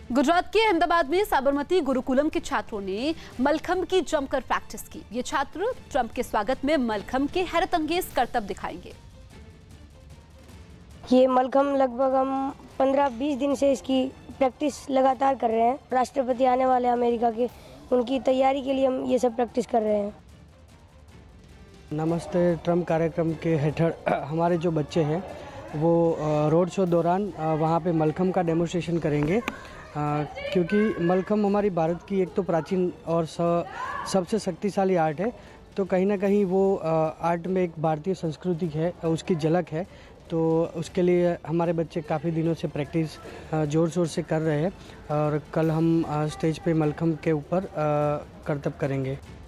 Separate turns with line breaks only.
गुजरात के अहमदाबाद में साबरमती गुरुकुलम के छात्रों ने मलखम्ब की जमकर प्रैक्टिस की। ये छात्र ट्रंप के स्वागत में मलखम्ब के हैरतअंगेज करतब दिखाएंगे।
ये मलखम्ब लगभग हम 15-20 दिन से इसकी प्रैक्टिस लगातार कर रहे हैं। राष्ट्रपति आने वाले अमेरिका के, उनकी तैयारी के लिए हम ये सब प्रैक्टिस कर रहे हैं।
नमस्ते ट्रंप कार्यक्रम के हेठड़ हमारे जो बच्चे हैं वो रोड शो दौरान वहाँ पे मलखम्ब का डेमोन्स्ट्रेशन करेंगे, क्योंकि मलखम्ब हमारी भारत की एक तो प्राचीन और सबसे शक्तिशाली आर्ट है। तो कहीं ना कहीं वो आर्ट में एक भारतीय संस्कृति है, उसकी झलक है। तो उसके लिए हमारे बच्चे काफ़ी दिनों से प्रैक्टिस ज़ोर शोर से कर रहे हैं और कल हम स्टेज पे मलखम्ब के ऊपर करतब करेंगे।